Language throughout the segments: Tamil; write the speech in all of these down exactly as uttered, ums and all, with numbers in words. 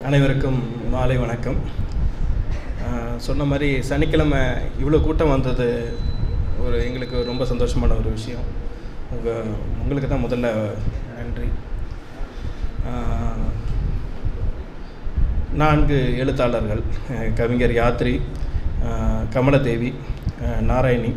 அனைவருக்கும் மாலை வணக்கம். சொன்ன மாதிரி சனிக்கிழமை இவ்வளோ கூட்டம் வந்தது ஒரு எங்களுக்கு ரொம்ப சந்தோஷமான ஒரு விஷயம். உங்கள் உங்களுக்கு தான் முதல்ல நன்றி. நான்கு எழுத்தாளர்கள், கவிஞர் யாத்ரி, கமலதேவி, நாராயணி,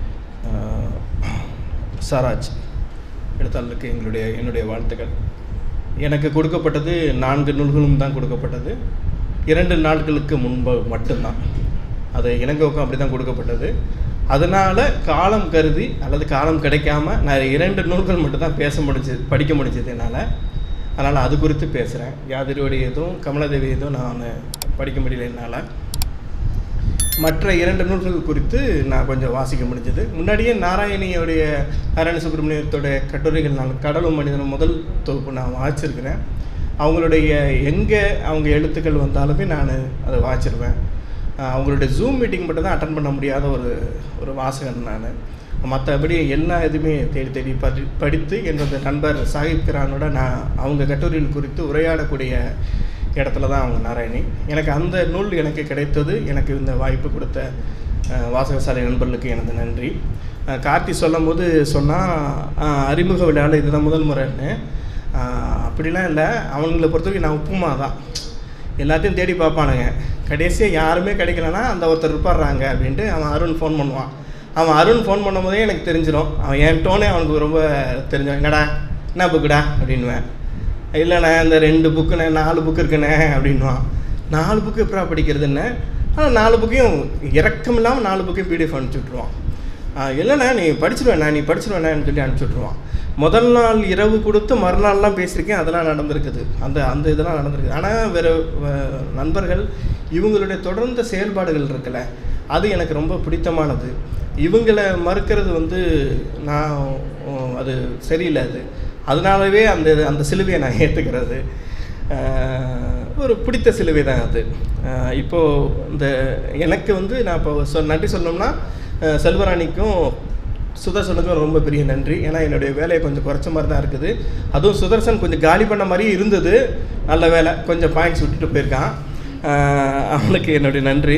சராஜ் எழுத்தாளருக்கு எங்களுடைய என்னுடைய வாழ்த்துக்கள். எனக்கு கொடுக்கப்பட்டது நான்கு நூல்களும் தான் கொடுக்கப்பட்டது. இரண்டு நாட்களுக்கு முன்பு மட்டும்தான் அது இளங்கோவுக்கும் அப்படி தான் கொடுக்கப்பட்டது. அதனால் காலம் கருதி அல்லது காலம் கிடைக்காம நான் இரண்டு நூல்கள் மட்டும்தான் பேச முடிஞ்சது, படிக்க முடிஞ்சது என்னால். அதனால் அது குறித்து பேசுகிறேன். யாதிரியோடைய எதுவும் கமலதேவி எதுவும் நான் படிக்க முடியல என்னால். மற்ற இரண்டு நூல்கள் குறித்து நான் கொஞ்சம் வாசிக்க முடிஞ்சது. முன்னாடியே நாராயணியோடைய நாராயண சுப்பிரமணியத்தோடைய கட்டுரைகள் நான் கடலும் மனிதனும் முதல் தொகுப்பு நான் வாசிச்சிருக்கிறேன். அவங்களுடைய எங்கே அவங்க எழுத்துக்கள் வந்தாலுமே நான் அதை வாசிச்சிருவேன். அவங்களுடைய ஜூம் மீட்டிங் மட்டும் தான் அட்டன் பண்ண முடியாத ஒரு ஒரு வாசகன் நான். மற்றபடி எல்லா இதுவுமே தேடி தேடி படி படித்து என்னோட நண்பர் சாஹிப் கிரானோட நான் அவங்க கட்டுரைகள் குறித்து உரையாடக்கூடிய இடத்துல தான் அவங்க நாராயணி. எனக்கு அந்த நூல் எனக்கு கிடைத்தது. எனக்கு இந்த வாய்ப்பு கொடுத்த வாசகசாலை நண்பர்களுக்கு எனது நன்றி. கார்த்தி சொல்லும் போது சொன்னால் அறிமுக விழாவில் இதுதான் முதல் முறைன்னு. அப்படிலாம் இல்லை, அவங்கள பொறுத்தவரைக்கும் நான் உப்புமா தான். எல்லாத்தையும் தேடி பார்ப்பானுங்க. கடைசியாக யாருமே கிடைக்கலன்னா அந்த ஒருத்தர் இருப்பாடுறாங்க அப்படின்ட்டு அவன் அருண் ஃபோன் பண்ணுவான். அவன் அருண் ஃபோன் பண்ணும் போதே எனக்கு தெரிஞ்சிடும். அவன் என் டோனே அவனுக்கு ரொம்ப தெரிஞ்சிடும். என்னடா என்ன புக்குடா அப்படின்வேன். இல்லைண்ணே இந்த ரெண்டு புக்குண்ணே, நாலு புக்கு இருக்குண்ணே அப்படின்வான். நாலு புக்கு எப்படா படிக்கிறதுன்னு. ஆனால் நாலு புக்கையும் இறக்கம் இல்லாமல் நாலு புக்கையும் பிடிஎஃப் அனுப்பிச்சி விட்ருவான். இல்லைண்ணா நீ படிச்சிடுவேண்ணா நீ படிச்சிடுவேண்ணான்னு சொல்லி அனுப்பிச்சி விட்ருவான். முதல் நாள் இரவு கொடுத்து மறுநாள்லாம் பேசியிருக்கேன். அதெல்லாம் நடந்திருக்குது. அந்த அந்த இதெல்லாம் நடந்திருக்குது. ஆனால் வேறு நண்பர்கள் இவங்களுடைய தொடர்ந்த செயல்பாடுகள் இருக்குல்ல, அது எனக்கு ரொம்ப பிடித்தமானது. இவங்களை மறுக்கிறது வந்து நான் அது சரியில்லை. அது அதனாலவே அந்த அந்த சிலுவையை நான் ஏற்றுக்கிறது ஒரு பிடித்த சிலுவை தான் அது. இப்போது இந்த எனக்கு வந்து நான் இப்போ சொ நன்றி சொல்லணும்னா செல்வராணிக்கும் சுதர்சனுக்கும் ரொம்ப பெரிய நன்றி. ஏன்னா என்னுடைய வேலையை கொஞ்சம் குறைச்ச மாதிரி தான் இருக்குது. அதுவும் சுதர்சன் கொஞ்சம் காலி பண்ண மாதிரி இருந்தது. நல்ல வேலை, கொஞ்சம் பாயிண்ட்ஸ் விட்டுட்டு போயிருக்கான். அவனுக்கு என்னுடைய நன்றி.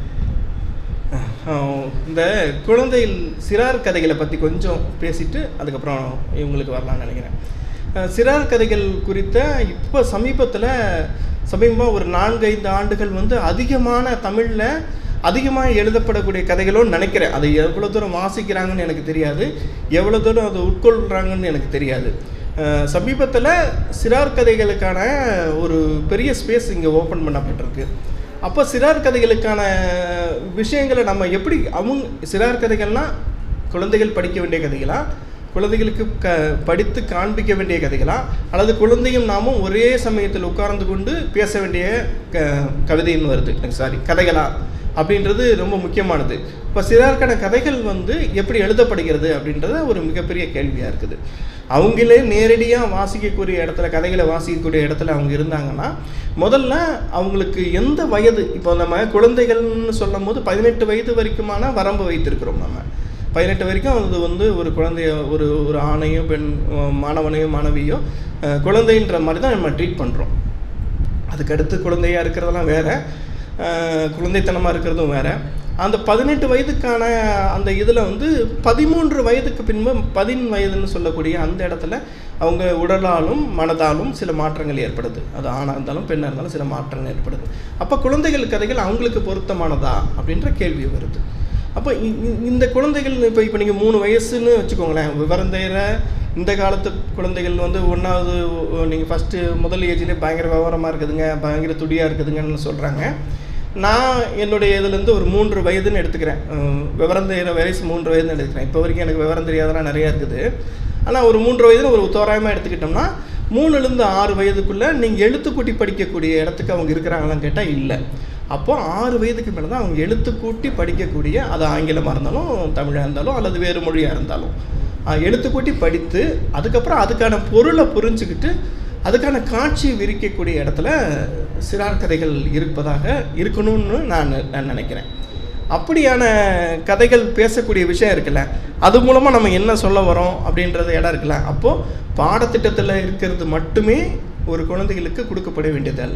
இந்த குழந்தைகள் சிறார் கதைகளை பற்றி கொஞ்சம் பேசிட்டு அதுக்கப்புறம் இவங்களுக்கு வரலான்னு நினைக்கிறேன். சிறார் கதைகள் குறித்த இப்போ சமீபத்தில் சமீபமாக ஒரு நான்கு ஐந்து ஆண்டுகள் வந்து அதிகமான தமிழில் அதிகமாக எழுதப்படக்கூடிய கதைகளோன்னு நினைக்கிறேன். அது எவ்வளோ தூரம் வாசிக்கிறாங்கன்னு எனக்கு தெரியாது, எவ்வளோ தூரம் அதை உட்கொள்கிறாங்கன்னு எனக்கு தெரியாது. சமீபத்தில் சிறார் கதைகளுக்கான ஒரு பெரிய ஸ்பேஸ் இங்கே ஓப்பன் பண்ணப்பட்டிருக்கு. அப்போ சிறார் கதைகளுக்கான விஷயங்களை நம்ம எப்படி அவங்க சிறார் கதைகள்னால் குழந்தைகள் படிக்க வேண்டிய கதைகளா, குழந்தைகளுக்கு க படித்து காண்பிக்க வேண்டிய கதைகளா, அல்லது குழந்தையும் நாமும் ஒரே சமயத்தில் உட்கார்ந்து கொண்டு பேச வேண்டிய க கவிதைன்னு வருது சாரி கதைகளா அப்படின்றது ரொம்ப முக்கியமானது. இப்போ சிறாருக்கான கதைகள் வந்து எப்படி எழுதப்படுகிறது அப்படின்றது ஒரு மிகப்பெரிய கேள்வியாக இருக்குது. அவங்களே நேரடியாக வாசிக்கக்கூடிய இடத்துல கதைகளை வாசிக்கக்கூடிய இடத்துல அவங்க இருந்தாங்கன்னா முதல்ல அவங்களுக்கு எந்த வயது, இப்போ நம்ம குழந்தைகள்னு சொல்லும் போது பதினெட்டு வயது வரைக்குமான வரம்பு வைத்திருக்கிறோம். நம்ம பதினெட்டு வரைக்கும் அது வந்து ஒரு குழந்தைய ஒரு ஒரு ஆணையோ பெண் மாணவனையோ மாணவியோ குழந்தைன்ற மாதிரி தான் நம்ம ட்ரீட் பண்ணுறோம். அதுக்கடுத்து குழந்தையாக இருக்கிறதெல்லாம் வேறு, குழந்தைத்தனமாக இருக்கிறதும் வேறு. அந்த பதினெட்டு வயதுக்கான அந்த இதில் வந்து பதிமூன்று வயதுக்கு பின்பு பதின் வயதுன்னு சொல்லக்கூடிய அந்த இடத்துல அவங்க உடலாலும் மனதாலும் சில மாற்றங்கள் ஏற்படுது. அது ஆணாக இருந்தாலும் பெண்ணாக இருந்தாலும் சில மாற்றங்கள் ஏற்படுது. அப்போ குழந்தைகள் கதைகள் அவங்களுக்கு பொருத்தமானதா அப்படின்ற கேள்வி வருது. அப்போ இந்த குழந்தைகள் இப்போ இப்போ நீங்கள் மூணு வயசுன்னு வச்சுக்கோங்களேன், விவரம் தெரிகிற இந்த காலத்து குழந்தைகள் வந்து ஒன்றாவது நீங்கள் ஃபஸ்ட்டு முதல் ஏஜ்லேயே பயங்கர விவரமாக இருக்குதுங்க, பயங்கர துடியாக இருக்குதுங்கன்னு சொல்கிறாங்க. நான் என்னுடைய இதுலேருந்து ஒரு மூன்று வயதுன்னு எடுத்துக்கிறேன். விவரம் தெரிகிற வயசு மூன்று வயதுன்னு எடுத்துக்கிறேன். இப்போ வரைக்கும் எனக்கு விவரம் தெரியாதெல்லாம் நிறையா இருக்குது. ஆனால் ஒரு மூன்று வயதுன்னு ஒரு தோராயமாக எடுத்துக்கிட்டோம்னா மூணுலேருந்து ஆறு வயதுக்குள்ளே நீங்கள் எழுத்துக்கூட்டி படிக்கக்கூடிய இடத்துக்கு அவங்க இருக்கிறாங்களான்னு கேட்டால் இல்லை. அப்போது ஆறு வயதுக்கு மேலே தான் அவங்க எழுத்துக்கூட்டி படிக்கக்கூடிய, அது ஆங்கிலமாக இருந்தாலும் தமிழாக இருந்தாலும் அல்லது வேறு மொழியாக இருந்தாலும் எழுத்துக்கூட்டி படித்து அதுக்கப்புறம் அதுக்கான பொருளை புரிஞ்சுக்கிட்டு அதுக்கான காட்சி விரிக்கக்கூடிய இடத்துல சிறார் கதைகள் இருப்பதாக இருக்கணும்னு நான் நான் நினைக்கிறேன். அப்படியான கதைகள் பேசக்கூடிய விஷயம் இருக்குல்ல, அது மூலமாக நம்ம என்ன சொல்ல வரோம் அப்படின்றது இடம் இருக்குல்ல. அப்போது பாடத்திட்டத்தில் இருக்கிறது மட்டுமே ஒரு குழந்தைகளுக்கு கொடுக்கப்பட வேண்டியது அல்ல.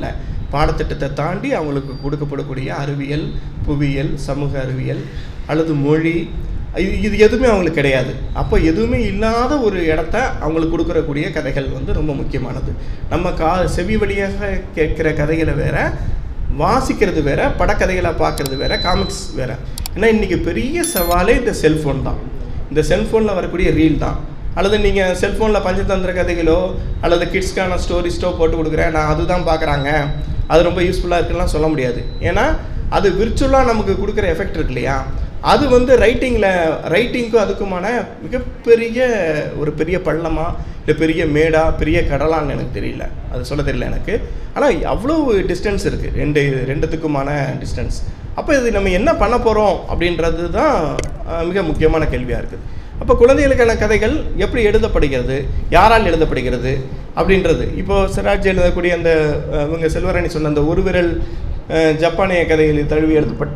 பாடத்திட்டத்தை தாண்டி அவங்களுக்கு கொடுக்கப்படக்கூடிய அறிவியல், புவியியல், சமூக அறிவியல் அல்லது மொழி, இது இது எதுவுமே அவங்களுக்கு கிடையாது. அப்போ எதுவுமே இல்லாத ஒரு இடத்த அவங்களுக்கு கொடுக்குறக்கூடிய கதைகள் வந்து ரொம்ப முக்கியமானது. நம்ம கா செவி வழியாக கேட்குற கதைகளை வேற, வாசிக்கிறது வேற, படக்கதைகளை பார்க்குறது வேற, காமிக்ஸ் வேற. ஏன்னா இன்றைக்கி பெரிய சவாலே இந்த செல்ஃபோன் தான். இந்த செல்ஃபோனில் வரக்கூடிய ரீல் தான். அல்லது நீங்கள் செல்ஃபோனில் பஞ்சதந்திர கதைகளோ அல்லது கிட்ஸ்க்கான ஸ்டோரிஸ்டோ போட்டு கொடுக்குறேன், நான் அதுதான் பார்க்குறாங்க, அது ரொம்ப யூஸ்ஃபுல்லாக இருக்குலாம் சொல்ல முடியாது. ஏன்னா அது விர்ச்சுவலாக நமக்கு கொடுக்குற எஃபெக்ட் இருக்கு இல்லையா, அது வந்து ரைட்டிங்கில் ரைட்டிங்க்கும் அதுக்குமான மிகப்பெரிய ஒரு பெரிய பள்ளமாக இல்லை பெரிய மேடா பெரிய கடலான்னு எனக்கு தெரியல, அது சொல்ல தெரியல எனக்கு. ஆனால் அவ்வளோ டிஸ்டன்ஸ் இருக்குது ரெண்டு ரெண்டுத்துக்குமான டிஸ்டன்ஸ். அப்போ இது நம்ம என்ன பண்ண போகிறோம் அப்படின்றது தான் மிக முக்கியமான கேள்வியாக இருக்குது. அப்போ குழந்தைகளுக்கான கதைகள் எப்படி எழுதப்படுகிறது, யாரால் எழுதப்படுகிறது அப்படின்றது. இப்போது சிராஜ் எழுதக்கூடிய அந்த இவங்க செல்வராணி சொன்ன அந்த ஒரு விரல் ஜப்பானிய கதைகள் தழுவி எழுதப்பட்ட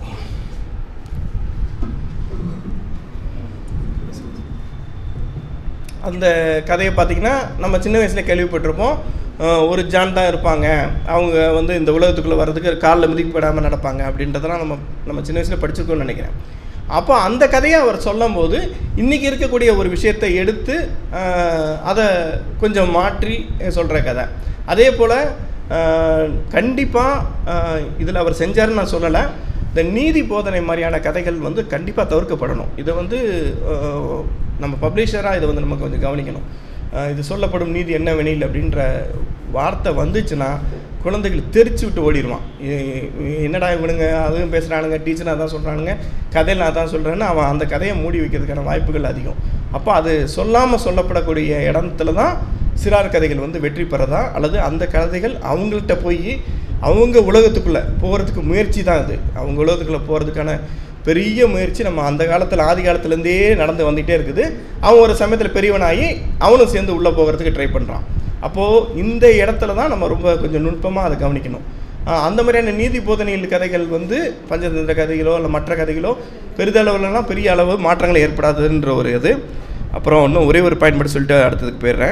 அந்த கதையை பார்த்திங்கன்னா நம்ம சின்ன வயசில் கேள்விப்பட்டிருப்போம். ஒரு ஜான் தான் இருப்பாங்க, அவங்க வந்து இந்த உலகத்துக்குள்ளே வர்றதுக்கு காலில் மிதிக்கப்படாமல் நடப்பாங்க அப்படின்றதெல்லாம் நம்ம நம்ம சின்ன வயசில் படிச்சிருக்கோம்னு நினைக்கிறேன். அப்போ அந்த கதையை அவர் சொல்லும் போது இன்றைக்கி இருக்கக்கூடிய ஒரு விஷயத்தை எடுத்து அதை கொஞ்சம் மாற்றி சொல்கிற கதை. அதே போல் கண்டிப்பாக இதில் அவர் செஞ்சாருன்னு நான் சொல்லலை, இந்த நீதி போதனை மாதிரியான கதைகள் வந்து கண்டிப்பாக தவிர்க்கப்படணும். இதை வந்து நம்ம பப்ளிஷராக இதை வந்து நம்ம கொஞ்சம் கவனிக்கணும். இது சொல்லப்படும் நீதி என்னவெனில் அப்படின்ற வார்த்தை வந்துச்சுன்னா குழந்தைகள் தெரிச்சு விட்டு ஓடிடுவான். என்னடா இவனுங்க அதுவும் பேசுகிறானுங்க, டீச்சர் அதான் சொல்கிறானுங்க, கதையில் நான் தான் சொல்கிறேன்னு அவன் அந்த கதையை மூடி வைக்கிறதுக்கான வாய்ப்புகள் அதிகம். அப்போ அது சொல்லாமல் சொல்லப்படக்கூடிய இடத்துல தான் சிறார் கதைகள் வந்து வெற்றி பெறதா, அல்லது அந்த கதைகள் அவங்கள்ட்ட போய் அவங்க உலகத்துக்குள்ளே போகிறதுக்கு முயற்சி தான் அது. அவங்க உலகத்துக்குள்ளே போகிறதுக்கான பெரிய முயற்சி நம்ம அந்த காலத்தில் ஆதி காலத்துலேருந்தே நடந்து வந்துகிட்டே இருக்குது. அவன் ஒரு சமயத்தில் பெரியவனாகி அவனும் சேர்ந்து உள்ளே போகிறதுக்கு ட்ரை பண்ணுறான். அப்போது இந்த இடத்துல தான் நம்ம ரொம்ப கொஞ்சம் நுட்பமாக அதை கவனிக்கணும். அந்த மாதிரியான நீதி போதனைகள் கதைகள் வந்து பஞ்சதந்திர கதைகளோ இல்லை மற்ற கதைகளோ பெரிதளவுலலாம் பெரிய அளவு மாற்றங்கள் ஏற்படாதுன்ற ஒரு இது. அப்புறம் இன்னும் ஒரே ஒரு பாயிண்ட் மட்டும் சொல்லிட்டு அடுத்ததுக்கு போயிடுறேன்.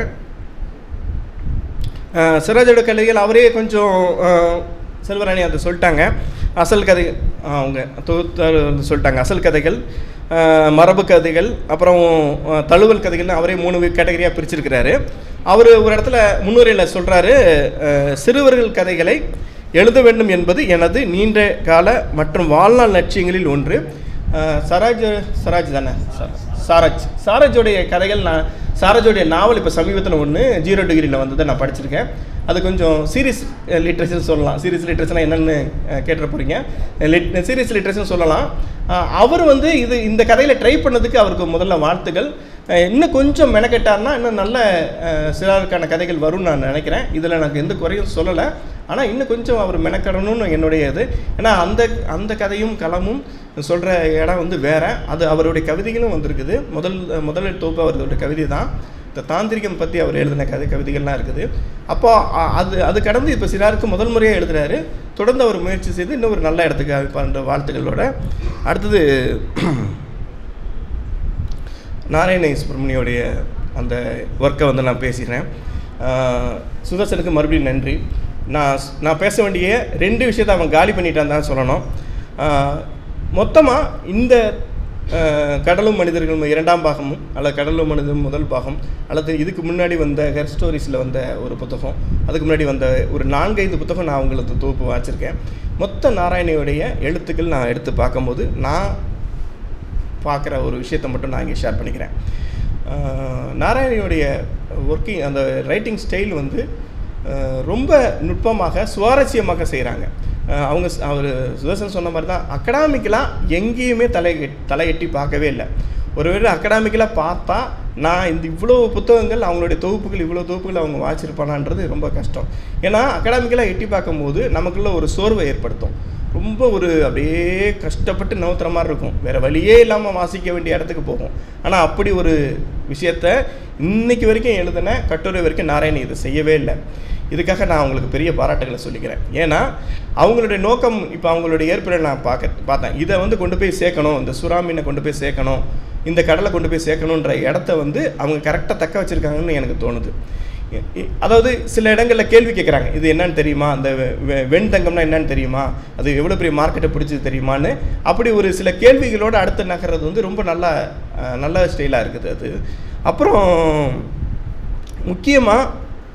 சிராஜோட கதைகள் அவரே கொஞ்சம் செல்வராணி அதை சொல்லிட்டாங்க. அசல் கதை அவங்க தொகுத்து சொல்லிட்டாங்க. அசல் கதைகள், மரபு கதைகள், அப்புறம் தழுவல் கதைகள்னு அவரே மூணு கேட்டகரியாக பிரிச்சிருக்கிறாரு. அவர் ஒரு இடத்துல முன்னுரையில் சொல்கிறாரு, சிறுவர்கள் கதைகளை எழுத வேண்டும் என்பது எனது நீண்ட கால மற்றும் வாழ்நாள் லட்சியங்களில் ஒன்று. சராஜ் சராஜ் தானே சாரஜ் சாரஜோடைய கதைகள் நான் சாரஜோடைய நாவல் இப்போ சமீபத்தில் ஒன்று ஜீரோ டிகிரியில் வந்ததை நான் படிச்சிருக்கேன். அது கொஞ்சம் சீரியஸ் லிட்ரேச்சர் சொல்லலாம். சீரியஸ் லிட்ரேச்சர்னால் என்னென்னு கேட்டுற போகிறீங்க. லிட் சீரியஸ் லிட்ரேச்சர் சொல்லலாம். அவர் வந்து இது இந்த கதையில் ட்ரை பண்ணதுக்கு அவருக்கு முதல்ல வாழ்த்துக்கள். இன்னும் கொஞ்சம் மெனக்கெட்டார்னா இன்னும் நல்ல சிறாருக்கான கதைகள் வரும்னு நான் நினைக்கிறேன். இதில் எனக்கு எந்த குறையும் சொல்லலை. ஆனால் இன்னும் கொஞ்சம் அவர் மெனக்கடணும்னு என்னுடைய இது. ஏன்னா அந்த அந்த கதையும் களமும் சொல்கிற இடம் வந்து வேறு. அது அவருடைய கவிதைகளும் வந்திருக்குது. முதல் முதல் தொகுப்பு அவருடைய கவிதை தான். இந்த தாந்திரிகம் பற்றி அவர் எழுதின கதை கவிதைகள்லாம் இருக்குது. அப்போ அது அது கடந்து இப்போ சிறாருக்கு முதல் முறையாக எழுதுகிறாரு. தொடர்ந்து அவர் முயற்சி செய்து இன்னும் ஒரு நல்ல இடத்துக்கு பண்ணுற வாழ்த்துக்களோட அடுத்தது நாராயண சுப்ரமணியோடைய அந்த ஒர்க்கை வந்து நான் பேசிக்கிறேன். சுதர்சனுக்கு மறுபடியும் நன்றி. நான் நான் பேச வேண்டிய ரெண்டு விஷயத்தை அவன் காலி பண்ணிட்டான் தான் சொல்லணும். மொத்தமாக இந்த கடலும் மனிதர்கள் இரண்டாம் பாகமும் அல்லது கடலும் மனிதன் முதல் பாகம் அல்லது இதுக்கு முன்னாடி வந்த ஹெர் ஸ்டோரிஸில் வந்த ஒரு புத்தகம், அதுக்கு முன்னாடி வந்த ஒரு நான்கைந்து புத்தகம் நான் உங்களுக்கு தொகுப்பு வாச்சிருக்கேன். மொத்த நாராயணியோடைய எழுத்துக்கள் நான் எடுத்து பார்க்கும்போது நான் பார்க்குற ஒரு விஷயத்தை மட்டும் நான் இங்கே ஷேர் பண்ணிக்கிறேன். நாராயணியோடைய ஒர்க்கிங் அந்த ரைட்டிங் ஸ்டைல் வந்து ரொம்ப நுட்பமாக சுவாரஸ்யமாக செய்கிறாங்க. அவங்க அவர் சுதர்சன் சொன்ன மாதிரி தான் அகடாமிக்கலாக எங்கேயுமே தலை தலை எட்டி பார்க்கவே இல்லை. ஒருவேளை அகடாமிக்கலாக பார்த்தா நான் இந்த இவ்வளோ புத்தகங்கள் அவங்களுடைய தொகுப்புகள் இவ்வளோ தொகுப்புகள் அவங்க வாசிச்சிருப்பானான்றது ரொம்ப கஷ்டம். ஏன்னா அகடாமிக்கலாக எட்டி பார்க்கும்போது நமக்குள்ள ஒரு சோர்வை ஏற்படுத்தும். ரொம்ப ஒரு அப்படியே கஷ்டப்பட்டு நவுத்துற மாதிரி இருக்கும். வேறு வழியே இல்லாமல் வாசிக்க வேண்டிய இடத்துக்கு போகும். ஆனால் அப்படி ஒரு விஷயத்த இன்னைக்கு வரைக்கும் எழுதின கட்டுரை வரைக்கும் நாராயணி இதை செய்யவே இல்லை. இதுக்காக நான் அவங்களுக்கு பெரிய பாராட்டுகளை சொல்லிக்கிறேன். ஏன்னா அவங்களுடைய நோக்கம் இப்போ அவங்களுடைய ஏற்பாடு நான் பார்க்க பார்த்தேன் இதை வந்து கொண்டு போய் சேர்க்கணும், இந்த சுறாமீனை கொண்டு போய் சேர்க்கணும், இந்த கடலை கொண்டு போய் சேர்க்கணுன்ற இடத்த வந்து அவங்க கரெக்டாக தக்க வச்சுருக்காங்கன்னு எனக்கு தோணுது. அதாவது சில இடங்களில் கேள்வி கேட்குறாங்க, இது என்னன்னு தெரியுமா, அந்த வெண்தங்கம்னா என்னன்னு தெரியுமா, அது எவ்வளோ பெரிய மார்க்கெட்டை பிடிச்சது தெரியுமான்னு. அப்படி ஒரு சில கேள்விகளோடு அடுத்து நகர்றது வந்து ரொம்ப நல்லா நல்ல ஸ்டைலாக இருக்குது அது. அப்புறம் முக்கியமாக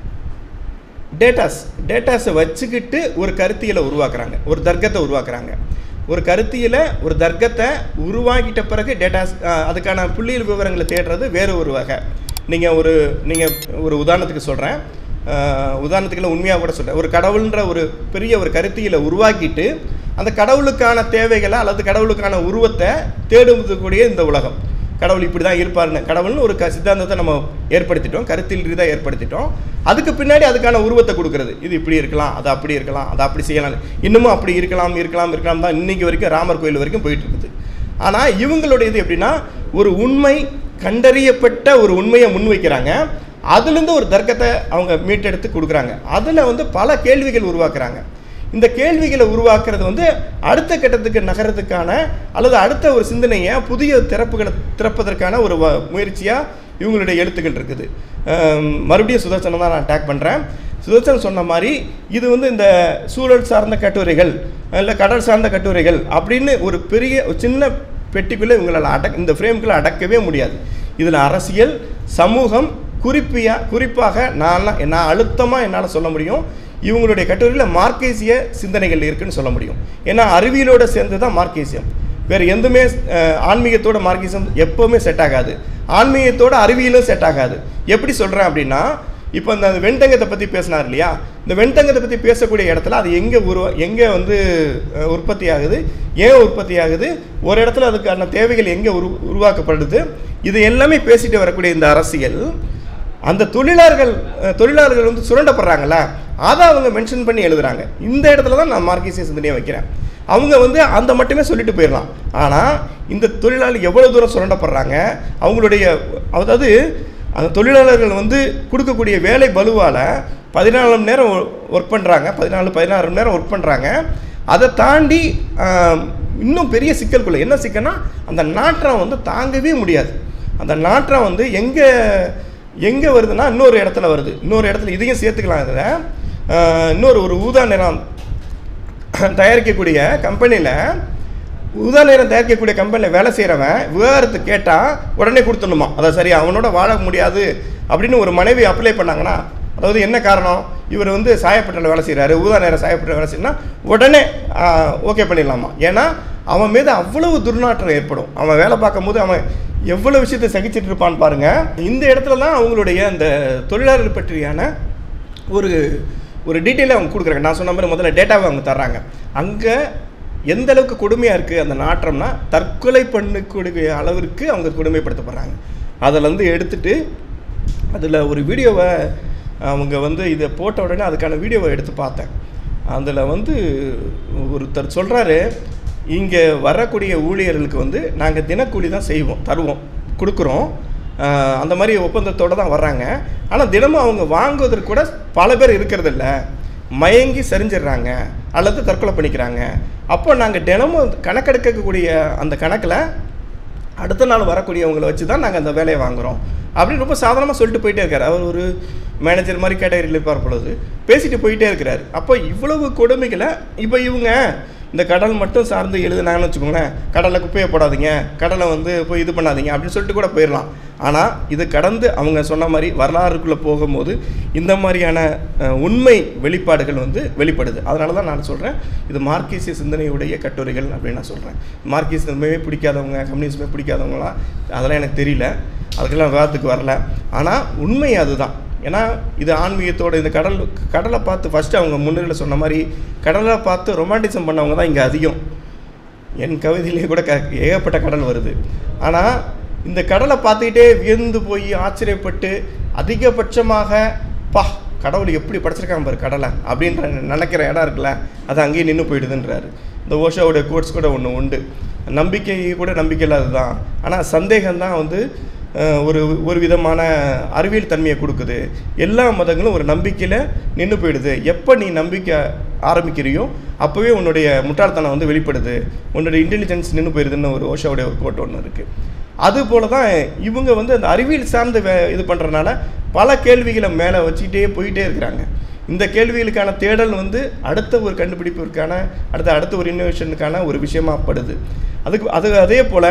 டேட்டாஸ் டேட்டாஸை வச்சுக்கிட்டு ஒரு கருத்தியலை உருவாக்குறாங்க, ஒரு தர்க்கத்தை உருவாக்குறாங்க. ஒரு கருத்தியலை ஒரு தர்க்கத்தை உருவாக்கிட்ட பிறகு டேட்டாஸ் அதுக்கான புள்ளியியல் விவரங்களை தேடுறது வேறு ஒரு வகை. நீங்கள் ஒரு நீங்கள் ஒரு உதாரணத்துக்கு சொல்கிறேன், உதாரணத்துக்குள்ள உண்மையாக கூட சொல்கிறேன். ஒரு கடவுள்ன்ற ஒரு பெரிய ஒரு கருத்தியலை உருவாக்கிட்டு அந்த கடவுளுக்கான தேவைகளை அல்லது கடவுளுக்கான உருவத்தை தேடுவதுக்கூடிய இந்த உலகம். கடவுள் இப்படி தான் இருப்பார்னு கடவுள்னு ஒரு க சித்தாந்தத்தை நம்ம ஏற்படுத்திட்டோம், கருத்தில் ரீதியாக ஏற்படுத்திட்டோம். அதுக்கு பின்னாடி அதுக்கான உருவத்தை கொடுக்குறது, இது இப்படி இருக்கலாம், அது அப்படி இருக்கலாம், அதை அப்படி செய்யலாம், இன்னமும் அப்படி இருக்கலாம் இருக்கலாம் இருக்கலாம் தான் இன்றைக்கி வரைக்கும் ராமர் கோயில் வரைக்கும் போயிட்டு இருக்குது. ஆனால் இவங்களுடைய இது எப்படின்னா, ஒரு உண்மை கண்டறியப்பட்ட ஒரு உண்மையை முன்வைக்கிறாங்க, அதுலேருந்து ஒரு தர்க்கத்தை அவங்க மீட்டெடுத்து கொடுக்குறாங்க. அதில் வந்து பல கேள்விகள் உருவாக்குறாங்க. இந்த கேள்விகளை உருவாக்குறது வந்து அடுத்த கட்டத்துக்கு நகரத்துக்கான அல்லது அடுத்த ஒரு சிந்தனையை புதிய திறப்புகளை திறப்பதற்கான ஒரு முயற்சியாக இவங்களுடைய எழுத்துக்கள் இருக்குது. மறுபடியும் சுதர்சனம் தான் நான் டேக் பண்ணுறேன். சுதர்சன் சொன்ன மாதிரி இது வந்து இந்த சூழல் சார்ந்த கட்டுரைகள் இல்லை கடல் சார்ந்த கட்டுரைகள் அப்படின்னு ஒரு பெரிய சின்ன பெட்டிக்குள்ளே இவங்களால் அடக் இந்த ஃப்ரேம்குள்ளே அடக்கவே முடியாது. இதில் அரசியல், சமூகம், குறிப்பியாக குறிப்பாக நான் நான் அழுத்தமாக என்னால் சொல்ல முடியும், இவங்களுடைய கட்டுரையில் மார்க்சிய சிந்தனைகள் இருக்குன்னு சொல்ல முடியும். ஏன்னா அறிவியலோடு சேர்ந்து தான் மார்க்சியம். வேறு எதுவுமே ஆன்மீகத்தோட மார்க்சியம் எப்போவுமே செட் ஆகாது, ஆன்மீகத்தோட அறிவியலும் செட் ஆகாது. எப்படி சொல்கிறேன் அப்படின்னா, இப்போ இந்த வெண்தங்கத்தை பற்றி பேசினார் இல்லையா, இந்த வெண்தங்கத்தை பற்றி பேசக்கூடிய இடத்துல அது எங்கே உருவ எங்கே வந்து உற்பத்தி ஆகுது, ஏன் உற்பத்தி ஆகுது, ஒரு இடத்துல அதுக்கான தேவைகள் எங்கே உரு உருவாக்கப்படுது, இது எல்லாமே பேசிட்டு வரக்கூடிய இந்த அரசியல், அந்த தொழிலாளர்கள் தொழிலாளர்கள் வந்து சுரண்டப்படுறாங்கள, அதை அவங்க மென்ஷன் பண்ணி எழுதுகிறாங்க. இந்த இடத்துல தான் நான் மார்க்சிய சிந்தனையை வைக்கிறேன். அவங்க வந்து அந்த மட்டுமே சொல்லிட்டு போயிடலாம். ஆனால் இந்த தொழிலாளி எவ்வளோ தூரம் சுரண்டப்படுறாங்க, அவங்களுடைய அதாவது அந்த தொழிலாளர்கள் வந்து கொடுக்கக்கூடிய வேலை பலுவால் பதினாலு மணி நேரம் ஒர்க் பண்ணுறாங்க, பதினாலு பதினாறு மணி நேரம் ஒர்க் பண்ணுறாங்க. அதை தாண்டி இன்னும் பெரிய சிக்கல்குள்ளே என்ன சிக்கல்னா, அந்த நாற்றம் வந்து தாங்கவே முடியாது. அந்த நாற்றம் வந்து எங்கே எங்கே வருதுன்னா இன்னொரு இடத்துல வருது, இன்னொரு இடத்துல இதையும் சேர்த்துக்கலாம். இதில் இன்னொரு ஒரு ஊதா நிறம் தயாரிக்கக்கூடிய கம்பெனியில் ஊதா நிறம் தயாரிக்கக்கூடிய கம்பெனியில் வேலை செய்கிறவன் விவகாரத்தை கேட்டால் உடனே கொடுத்துடணுமா, அதான் சரி அவனோட வாழ முடியாது அப்படின்னு ஒரு மனைவி அப்ளை பண்ணாங்கன்னா, அதாவது என்ன காரணம், இவர் வந்து சாயப்பட்டில் வேலை செய்கிறாரு, ஊதா நேரம் சாயப்பட்டில் வேலை செய்யணும்னா உடனே ஓகே பண்ணிடலாமா. ஏன்னா அவன் மீது அவ்வளவு துர்நாற்றம் ஏற்படும். அவன் வேலை பார்க்கும் போது அவன் எவ்வளோ விஷயத்தை சகிச்சுட்டு இருப்பான்னு பாருங்கள். இந்த இடத்துல தான் அவங்களுடைய அந்த தொழிலாளர் பற்றியான ஒரு ஒரு டீட்டெயிலை அவங்க கொடுக்குறாங்க. நான் சொன்ன மாதிரி முதல்ல டேட்டாவை அவங்க தர்றாங்க. அங்கே எந்த அளவுக்கு கொடுமையாக இருக்குது அந்த நாற்றம்னா, தற்கொலை பண்ணக்கூடிய அளவிற்கு அவங்க கொடுமைப்படுத்தப்படுறாங்க. அதில் வந்து எடுத்துகிட்டு அதில் ஒரு வீடியோவை அவங்க வந்து இதை போட்ட உடனே அதுக்கான வீடியோவை எடுத்து பார்த்தேன். அதில் வந்து ஒருத்தர் சொல்கிறாரு, இங்கே வரக்கூடிய ஊழியர்களுக்கு வந்து நாங்கள் தினக்கூலி தான் செய்வோம், தருவோம், கொடுக்குறோம், அந்த மாதிரி ஒப்பந்தத்தோடு தான் வர்றாங்க. ஆனால் தினமும் அவங்க வாங்குவதற்கு கூட பல பேர் இருக்கிறதில்ல, மயங்கி சரிஞ்சிடுறாங்க அல்லது தற்கொலை பண்ணிக்கிறாங்க. அப்போ நாங்கள் தினமும் கணக்கெடுக்கக்கூடிய அந்த கணக்கில் அடுத்த நாள் வரக்கூடியவங்களை வச்சு தான் நாங்கள் அந்த வேலையை வாங்குகிறோம் அப்படின்னு ரொம்ப சாதாரணமாக சொல்லிட்டு போயிட்டே இருக்கார். அவர் ஒரு மேனேஜர் மாதிரி கேட்டகரியில் இருப்பார் பொழுது பேசிட்டு போயிட்டே இருக்கிறார். அப்போ இவ்வளவு கொடுமைகளை இப்போ இவங்க இந்த கடல் மட்டும் சார்ந்து எழுதுனாங்கன்னு வச்சுக்கோங்களேன், கடலை குப்பையை போடாதீங்க, கடலை வந்து போய் இது பண்ணாதீங்க அப்படின்னு சொல்லிட்டு கூட போயிடலாம். ஆனால் இது கடந்து அவங்க சொன்ன மாதிரி வரலாறுக்குள்ளே போகும்போது இந்த மாதிரியான உண்மை வெளிப்பாடுகள் வந்து வெளிப்படுது. அதனால தான் நான் சொல்கிறேன், இது மார்க்சிய சிந்தனையுடைய கட்டுரைகள் அப்படின்னு நான் சொல்கிறேன். மார்க்சிசமே பிடிக்காதவங்க, கம்யூனிசமே பிடிக்காதவங்களாம் அதெல்லாம் எனக்கு தெரியல, அதுக்கெல்லாம் விவாதத்துக்கு வரல. ஆனால் உண்மை அதுதான். ஏன்னா இது ஆன்மீகத்தோட இந்த கடல் கடலை பார்த்து ஃபஸ்ட்டு அவங்க முன்னிலையில் சொன்ன மாதிரி கடலை பார்த்து ரொமான்டிசம் பண்ணவங்க தான் இங்கே அதிகம். என் கவிதையிலேயே கூட க ஏகப்பட்ட கடல் வருது. ஆனால் இந்த கடலை பார்த்துக்கிட்டே வியந்து போய் ஆச்சரியப்பட்டு அதிகபட்சமாக பா கடவுள் எப்படி படைச்சிருக்காங்க பாரு கடலை அப்படின்ற நினைக்கிற இடம் இருக்குல்ல, அது அங்கேயே நின்று போயிடுதுன்றாரு. இந்த ஓஷோவுடைய கோட்ஸ் கூட ஒன்று உண்டு, நம்பிக்கை கூட நம்பிக்கை இல்லாது தான், ஆனால் சந்தேகம்தான் வந்து ஒரு ஒரு விதமான அறிவியல் தன்மையை கொடுக்குது. எல்லா மதங்களும் ஒரு நம்பிக்கையில் நின்று போயிடுது. எப்போ நீ நம்பிக்கை ஆரம்பிக்கிறியோ அப்போவே உன்னுடைய முட்டாள்தனம் வந்து வெளிப்படுது, உன்னுடைய இன்டெலிஜென்ஸ் நின்று போயிடுதுன்னு ஒரு ஓஷோவுடைய ஒரு கோட் ஒன்று இருக்குது. அதுபோல தான் இவங்க வந்து அந்த அறிவியல் சார்ந்து இது பண்ணுறதுனால பல கேள்விகளை மேலே வச்சுக்கிட்டே போயிட்டே இருக்கிறாங்க. இந்த கேள்விகளுக்கான தேடல் வந்து அடுத்த ஒரு கண்டுபிடிப்பிற்கான அடுத்த அடுத்த ஒரு இன்னோவேஷனுக்கான ஒரு விஷயமாகப்படுது. அதுக்கு அது அதே போல்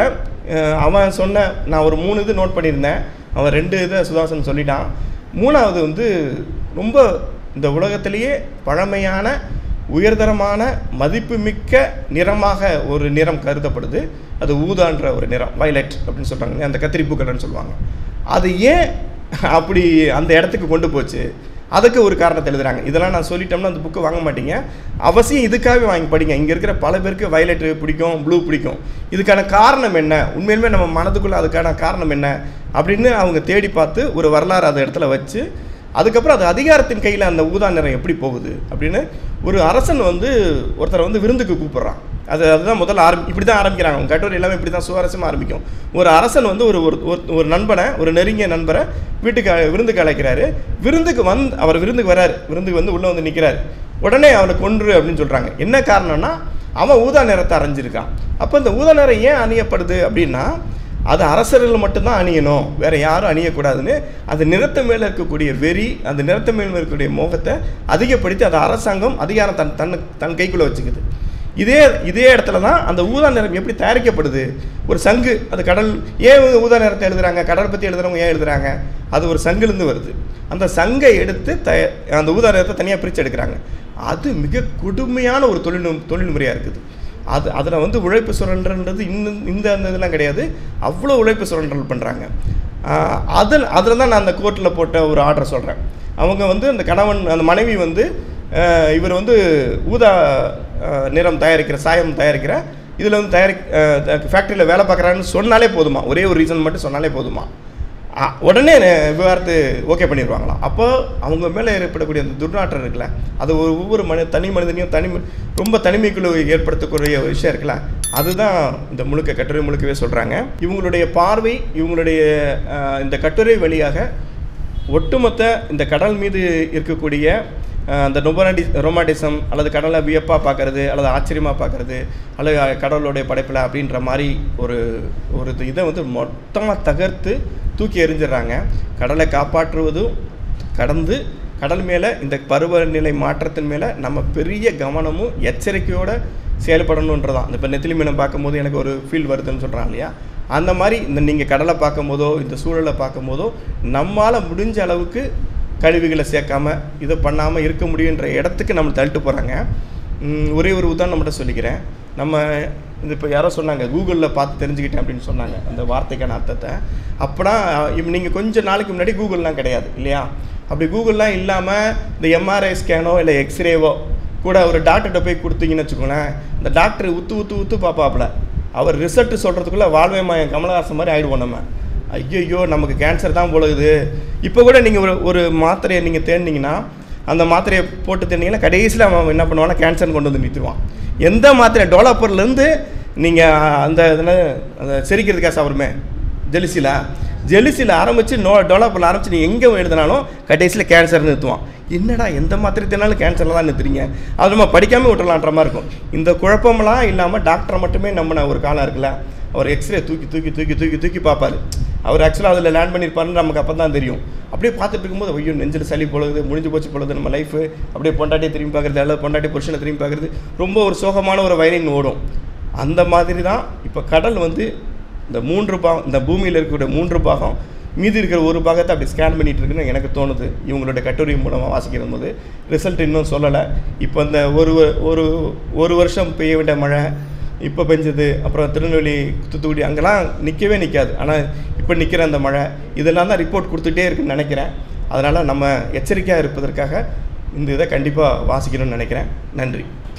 அவன் சொன்ன நான் ஒரு மூணு இது நோட் பண்ணியிருந்தேன். அவன் ரெண்டு இதை சுதாசன் சொல்லிட்டான். மூணாவது வந்து ரொம்ப இந்த உலகத்திலேயே பழமையான உயர்தரமான மதிப்புமிக்க நிறமாக ஒரு நிறம் கருதப்படுது. அது ஊதான்ற ஒரு நிறம், வயலட் அப்படின்னு சொல்கிறாங்க, அந்த கத்திரிப்பூக்கள்னு சொல்லுவாங்க. அது ஏன் அப்படி அந்த இடத்துக்கு கொண்டு போச்சு, அதுக்கு ஒரு காரணத்தை எழுதுகிறாங்க. இதெல்லாம் நான் சொல்லிட்டோம்னா அந்த புக்கு வாங்க மாட்டீங்க, அவசியம் இதுக்காகவே வாங்கி படிங்க. இங்கே இருக்கிற பல பேருக்கு வயலட் பிடிக்கும், ப்ளூ பிடிக்கும். இதுக்கான காரணம் என்ன, உண்மையிலுமே நம்ம மனதுக்குள்ளே அதுக்கான காரணம் என்ன அப்படின்னு அவங்க தேடி பார்த்து ஒரு வரலாறு அந்த இடத்துல வச்சு அதுக்கப்புறம் அது அதிகாரத்தின் கையில் அந்த ஊதா நிறம் எப்படி போகுது அப்படின்னு ஒரு அரசன் வந்து ஒருத்தரை வந்து விருந்துக்கு கூப்பிட்றான். அது அதுதான் முதல்ல ஆரம்பி இப்படி தான் ஆரம்பிக்கிறாங்க. அவங்க கட்டுரை எல்லாமே இப்படி தான் சுவாரஸ்யமாக ஆரம்பிக்கும். ஒரு அரசன் வந்து ஒரு ஒரு நண்பனை, ஒரு நெருங்கிய நண்பரை வீட்டுக்கு விருந்துக்கு அழைக்கிறாரு. விருந்துக்கு வந்து அவர் விருந்துக்கு வராரு, விருந்துக்கு வந்து உள்ளே வந்து நிற்கிறார். உடனே அவனை கொன்று அப்படின்னு சொல்கிறாங்க. என்ன காரணம்னா அவன் ஊதா நிறத்தை அரைஞ்சிருக்கான். அப்போ இந்த ஊதா நிறம் ஏன் அணியப்படுது அப்படின்னா அது அரசர்கள் மட்டும்தான் அணியணும், வேறு யாரும் அணியக்கூடாதுன்னு அந்த நிறத்து மேலே இருக்கக்கூடிய வெறி, அந்த நிறத்து மேலே இருக்கக்கூடிய மோகத்தை அதிகப்படுத்தி அந்த அரசாங்கம் அதிகாரம் தன் தன் தன் கைக்குள்ளே வச்சுக்குது. இதே இதே இடத்துல தான் அந்த ஊதா நிறம் எப்படி தயாரிக்கப்படுது. ஒரு சங்கு, அது கடல், ஏன் ஊதா நிறத்தை எழுதுகிறாங்க, கடல் பற்றி எழுதுகிறவங்க ஏன் எழுதுகிறாங்க, அது ஒரு சங்குலேருந்து வருது. அந்த சங்கை எடுத்து த அந்த ஊதா நிறத்தை தனியாக பிரித்து எடுக்கிறாங்க. அது மிக கொடுமையான ஒரு தொழில் தொழில்முறையாக இருக்குது. அது அதில் வந்து உழைப்பு சுரண்டல்ன்றது இன்னும் இந்த அந்த இதெல்லாம் கிடையாது, அவ்வளோ உழைப்பு சுரண்டல் பண்ணுறாங்க. அதில் அதில் தான் நான் அந்த கோர்ட்டில் போட்ட ஒரு ஆர்டர் சொல்கிறேன். அவங்க வந்து அந்த கணவன், அந்த மனைவி வந்து இவர் வந்து ஊதா நிறம் தயாரிக்கிற, சாயம் தயாரிக்கிற இதில் வந்து தயாரி ஃபேக்ட்ரியில் வேலை பார்க்குறான்னு சொன்னாலே போதுமா, ஒரே ஒரு ரீசன் மட்டும் சொன்னாலே போதுமா, உடனே விவகாரத்து ஓகே பண்ணிடுவாங்களாம். அப்போ அவங்க மேலே ஏற்படக்கூடிய அந்த துர்நாற்றம் இருக்குல்ல, அது ஒரு ஒவ்வொரு மனி தனி மனிதனையும் தனி ரொம்ப தனிமைக்குள்ள ஏற்படுத்தக்கூடிய ஒரு விஷயம் இருக்குல்ல, அதுதான் இந்த முழுக்க கட்டுரை முழுக்கவே சொல்கிறாங்க. இவங்களுடைய பார்வை, இவங்களுடைய இந்த கட்டுரை வழியாக ஒட்டுமொத்த இந்த கடல் மீது இருக்கக்கூடிய அந்த நொபராண்டி ரொமாண்டிசம் அல்லது கடலை வியப்பாக பார்க்குறது அல்லது ஆச்சரியமாக பார்க்குறது அல்லது கடவுளுடைய படைப்பில் அப்படின்ற மாதிரி ஒரு ஒரு இதை வந்து மொத்தமாக தகர்த்து தூக்கி எறிஞ்சிடுறாங்க. கடலை காப்பாற்றுவதும் கடந்து கடல் மேலே இந்த பருவநிலை மாற்றத்தின் மேலே நம்ம பெரிய கவனமும் எச்சரிக்கையோடு செயல்படணுன்றதான். இப்போ நெத்திலி மீனை பார்க்கும்போது எனக்கு ஒரு ஃபீல் வருதுன்னு சொல்கிறாங்க இல்லையா, அந்த மாதிரி இந்த நீங்கள் கடலை பார்க்கும் போதோ இந்த சூழலை பார்க்கும் போதோ நம்மளால் முடிஞ்ச அளவுக்கு கழிவுகளை சேர்க்காம இதை பண்ணாமல் இருக்க முடியுன்ற இடத்துக்கு நம்ம தள்ளிட்டு போகிறாங்க. ஒரே ஒரு உதாரணம் மட்டும் சொல்லிக்கிறேன். நம்ம இது இப்போ யாரோ சொன்னாங்க கூகுளில் பார்த்து தெரிஞ்சுக்கிட்டேன் அப்படின்னு சொன்னாங்க அந்த வார்த்தைக்கான அர்த்தத்தை. அப்போனா இப்போ நீங்கள் கொஞ்சம் நாளைக்கு முன்னாடி கூகுள்லாம் கிடையாது இல்லையா, அப்படி கூகுள்லாம் இல்லாமல் இந்த எம்ஆர்ஐ ஸ்கேனோ இல்லை எக்ஸ்ரேவோ கூட ஒரு டாக்டர்கிட்ட போய் கொடுத்தீங்கன்னு வச்சுக்கோங்களேன், இந்த டாக்டர் உத்து உத்து உத்து பார்ப்பாப்புல, அவர் ரிசல்ட் சொல்கிறதுக்குள்ளே வாழ்வே மாயம் கமலஹாசன் மாதிரி ஆகிடுவோம் நம்ம. ஐயோ நமக்கு கேன்சர் தான் போலகுது. இப்போ கூட நீங்கள் ஒரு ஒரு மாத்திரையை நீங்கள் தேடினீங்கன்னா அந்த மாத்திரையை போட்டு தேடினீங்கன்னா கடைசியில் அவன் என்ன பண்ணுவான்னா கேன்சர்னு கொண்டு வந்து நிறுத்துவான். எந்த மாத்திரை டெவலப்பர்லேருந்து நீங்கள் அந்த இதில் அந்த செரிக்கிறதுக்காக சாப்பிடுமே ஜெலிசிலா ஜெலிசியில் ஆரம்பித்து நோ டெவலப்பரில் ஆரம்பித்து நீங்கள் எங்கே எழுதினாலும் கடைசியில் கேன்சர் நிறுத்துவான். என்னடா எந்த மாத்திரை தேனாலும் கேன்சரில் தான் நிறுத்துறீங்க, அது நம்ம படிக்காமல் விட்டுலான்ற மாதிரி இருக்கும். இந்த குழப்பமெல்லாம் இல்லாமல் டாக்டரை மட்டுமே நம்பின ஒரு காலம் இருக்குல்ல, அவர் எக்ஸ்ரே தூக்கி தூக்கி தூக்கி தூக்கி தூக்கி பார்ப்பார். அவர் ஆக்சுவலாக அதில் லேண்ட் பண்ணியிருப்பாருன்னு நமக்கு அப்போ தான் தெரியும். அப்படியே பார்த்துட்டு இருக்கும்போது ஐயோ நெஞ்சில் சளி பொழுது முடிஞ்சு போச்சு பொழுது நம்ம லைஃபு, அப்படியே பொண்டாட்டியை திரும்பி பார்க்குறது அல்லது பொண்டாட்டி புருஷனை திரும்பி பார்க்குறது ரொம்ப ஒரு சோகமான ஒரு வயலின் ஓடும். அந்த மாதிரி தான் இப்போ கடல் வந்து இந்த மூன்று பாகம், இந்த பூமியில் இருக்கக்கூடிய மூன்று பாகம், மீதி இருக்கிற ஒரு பாகத்தை அப்படி ஸ்கேன் பண்ணிகிட்டு இருக்குன்னு எனக்கு தோணுது இவங்களுடைய கட்டுரை மூலமாக வாசிக்கிற போது. ரிசல்ட் இன்னும் சொல்லலை. இப்போ இந்த ஒரு ஒரு ஒரு வருஷம் பெய்ய வேண்டிய மழை இப்போ பெஞ்சது, அப்புறம் திருநெல்வேலி தூத்துக்குடி அங்கெல்லாம் நிற்கவே நிற்காது, ஆனால் இப்போ நிற்கிற அந்த மழை இதெல்லாம் தான் ரிப்போர்ட் கொடுத்துட்டே இருக்குன்னு நினைக்கிறேன். அதனால் நம்ம எச்சரிக்கையாக இருப்பதற்காக இந்த இதை கண்டிப்பாக வாசிக்கணும்னு நினைக்கிறேன். நன்றி.